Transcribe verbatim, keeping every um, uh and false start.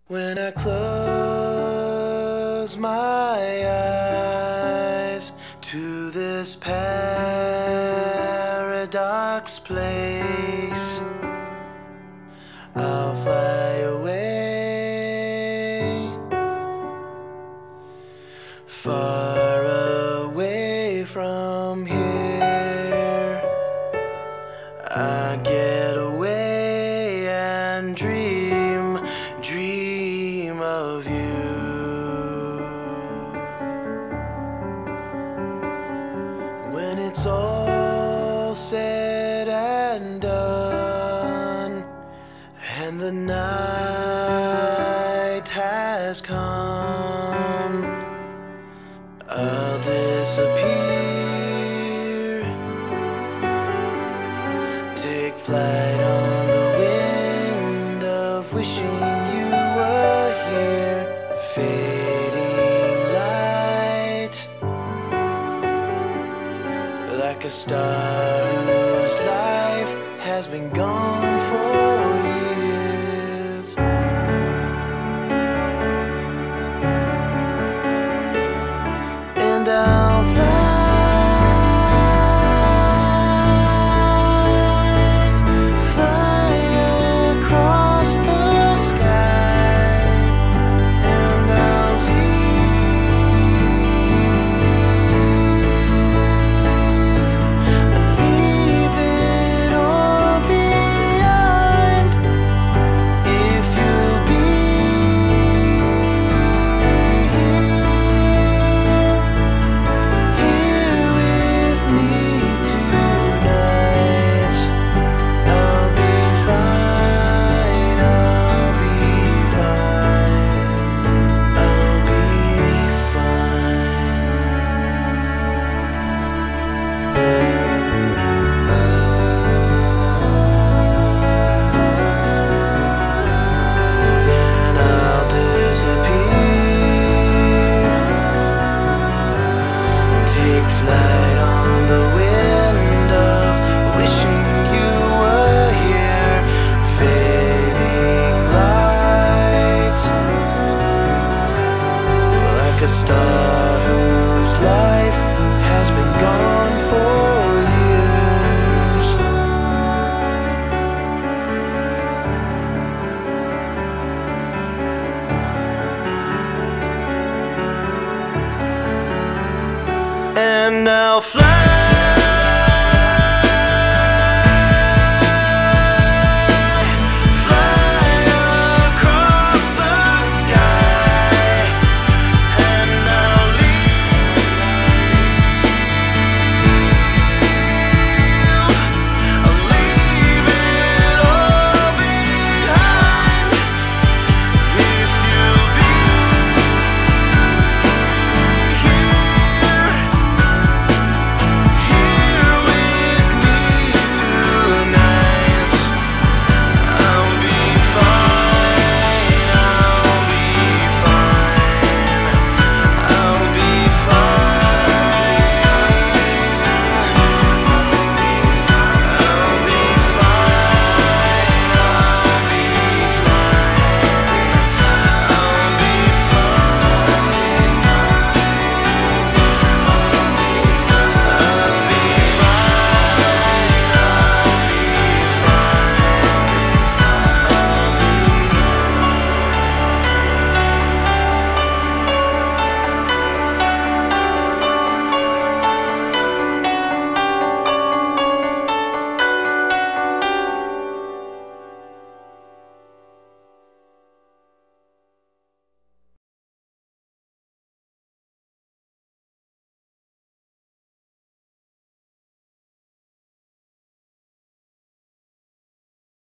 When I close my eyes to this paradox place, I'll fly away, far away from here. I get away and dream, dream of you. When it's all said and done, and the night has come, I'll disappear, take flight on the wind of wishing you were here. Fading light, like a star whose life has been gone